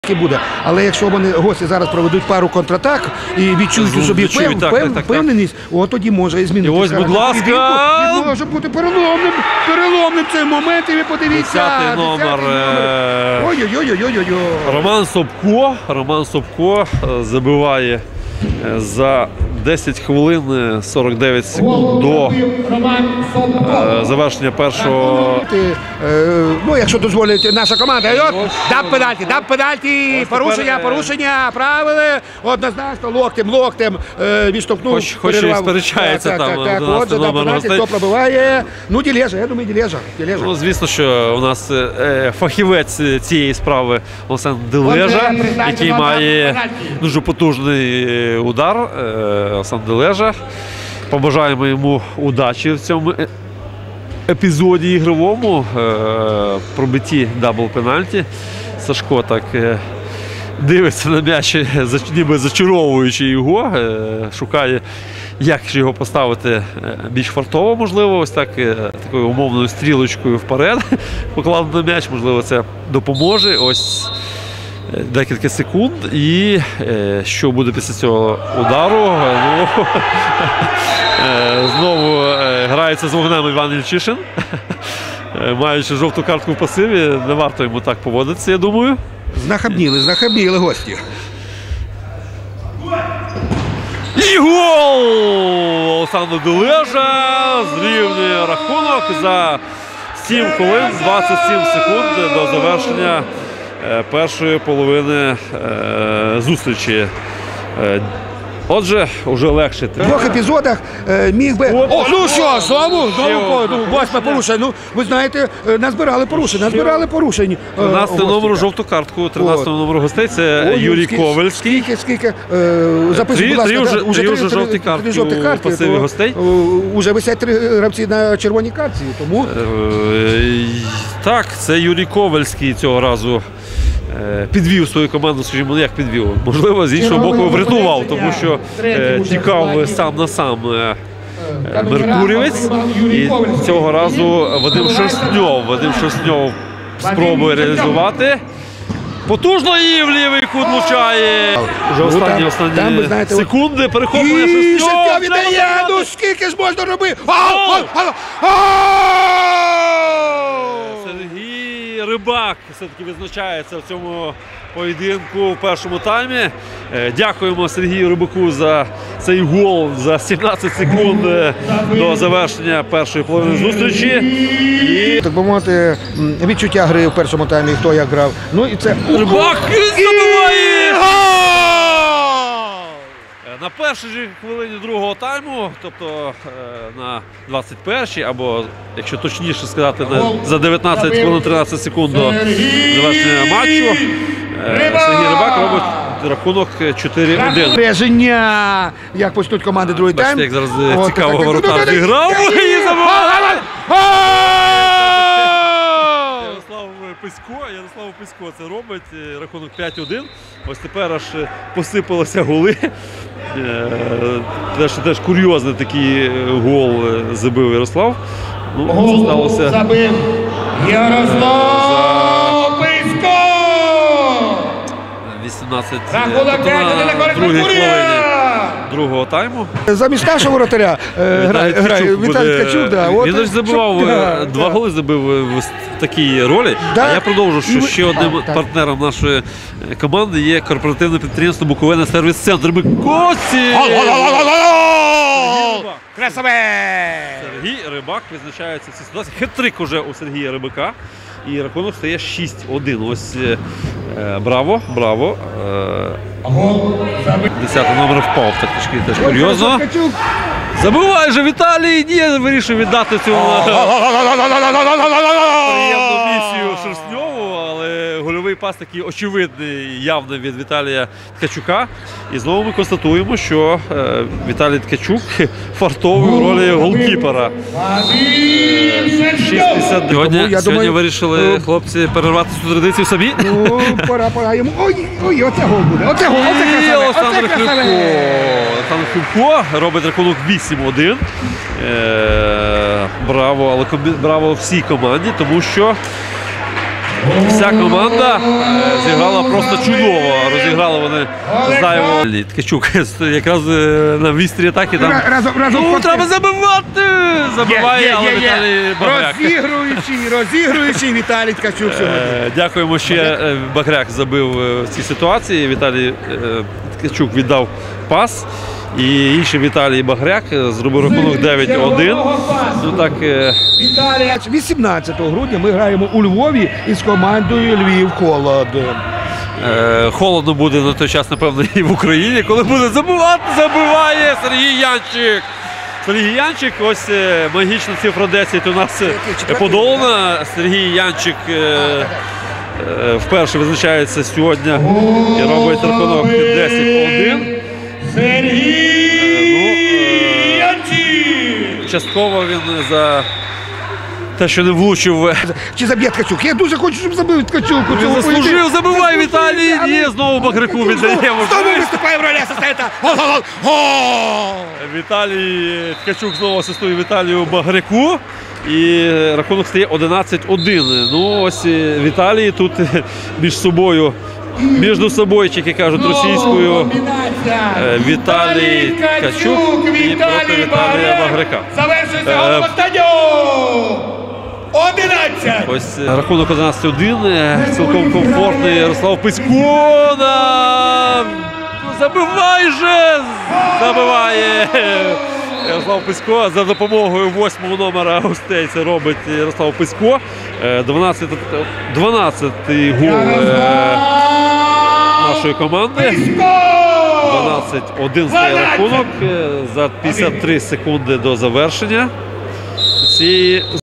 буде. Але якщо вони гості зараз проведуть пару контратак і відчують у собі впевненість, от тоді може і змінити. Ось, будь ласка! І може бути переломним цей момент, і ви подивіться. 10-й номер. Ой-ой-ой-ой-ой. Роман Собко забиває за 10 хвилин 49 секунд до завершення першого. Ну, якщо дозволить наша команда. Дав пенальті, порушення, правили. Однозначно, локтем відштовхнув. Хоч і сперечається там. Отже, дав пенальті, хто пробиває. Ну, Ділежа, я думаю, Ділежа. Ну, звісно, що у нас фахівець цієї справи Олександр Ділежа, який має дуже потужний удар. Олександр Ділежа. Побажаємо йому удачі в цьому епізоді ігровому. Пробитті дабл-пенальті. Сашко так дивиться на м'яч, ніби зачаровуючи його. Шукає, як ж його поставити більш фартово, можливо, ось так, такою умовною стрілочкою вперед покладено на м'яч. Можливо, це допоможе. Ось декілька секунд, і що буде після цього удару? Ну, знову грається з вогнем Іван Ільчишин, маючи жовту картку в пасиві. Не варто йому так поводитися, я думаю. Знахабніли гості. І гол! Олександр Ділежа зрівнює рахунок за 7 хвилин 27 секунд до завершення першої половини зустрічі. Отже, вже легше. В двох епізодах міг би... Ну що, знову 8 порушень. Ну, ви знаєте, назбирали порушень. 13 номеру жовту картку, 13 номеру гостей, це Юрій Ковальський. Скільки? Записуй, будь ласка, вже жовті картки у пасиві гостей. Уже висять 3 гравці на червоній картці, тому... Так, це Юрій Ковальський цього разу підвів свою команду, скажімо, як підвів. Можливо, з іншого боку врятував, тому що тікав сам на сам Меркурівець. І цього разу Вадим Шерстньов спробує реалізувати. Потужно і в лівий кут влучає. Вже останні секунди. Перехоплення Шерстньов. Віддає! Ну скільки ж можна робити? Сергій Рибак все-таки визначається в цьому поєдинку в першому таймі. Дякуємо Сергію Рибаку за цей гол за 17 секунд до завершення першої половини зустрічі. І... Так би мовити, відчуття гри в першому таймі, хто як грав. Ну і це... Рибак забиває! На першій же хвилині другого тайму, тобто на 21-й, або, якщо точніше сказати, за 19 хвилин 13 секунд до завершення матчу, Сергій Рибак робить рахунок 4-1. Береження, як почнуть команди другий тайм. Бачите, як зараз цікаво воротар зіграв і забиває! Ярослав Писько це робить, рахунок 5-1. Ось тепер аж посипалися голи. Теж курйозний такий гол забив Ярослав. Ну, це сталося. Забив Ярослав Писько! 18 на другій хвилині другого тайму. Замість нашого воротаря грає Віталій Ткачук. Він ж забивав, 2 голи забив в такій ролі. А я продовжу, що ще одним партнером нашої команди є корпоративне підприємство «Буковина сервіс-центр». Сергій Рибак визначається в цій ситуації. Хет-трик уже у Сергія Рибака. І рахунок стає 6-1. Ось браво. 10-й номер впав, так теж курйозно. Забиває же Віталій, ні, вирішив віддати цю приємну місію Шерстньову, але гольовий пас такий очевидний, явний від Віталія Ткачука. І знову ми констатуємо, що Віталій Ткачук фартовий у ролі голкіпера. 6:52. Сьогодні вирішили хлопці перервати цю традицію самі. Ну, пора йому. Ой, оце гол буде. Оце гол, І Олександр Хлюбко робить рахунок 8-1. Браво, але браво всій команді, тому що Вся команда зіграла просто чудово. Розіграли вони зайво. Ткачук якраз на вістрі атаки там. Ну, треба забивати! Забиває, але Віталій Багряк. Розігруючий Віталій Ткачук сьогодні. Дякуємо ще. Багряк забив в цій ситуації. Віталій Ткачук віддав пас. І інший Віталій Багряк зробив рахунок 9-1. Ну так. 18 грудня ми граємо у Львові із командою Львів Холод. Холодно буде на той час, напевно, і в Україні, коли буде забивати, забиває Сергій Янчик. Сергій Янчик, ось магічна цифра 10 у нас подолана. Сергій Янчик вперше визначається сьогодні і робить рахунок 10-1. Частково він за те, що не влучив. Чи заб'є Ткачук? Я дуже хочу, щоб забив Ткачук. Він заслужив, забиває Віталій. Ні, знову Багряку віддає можливість. Знову виступає в ролі асистента. Гол! Віталій Ткачук знову асистує Віталію Багряку. І рахунок стає 11-1. Ну ось Віталій тут між собою як кажуть російською, Віталій Ткачук і проти Віталія Багряка. Завершується голова стадіону! 11! Ось рахунок 11-1, цілком комфортний Ярослав Писько. Забивай же! Забиває Ярослав Писько за допомогою 8-го номера гостей. Це робить Ярослав Писько. 12-й гол нашої команди. 12-1 стає рахунок за 53 секунди до завершення цієї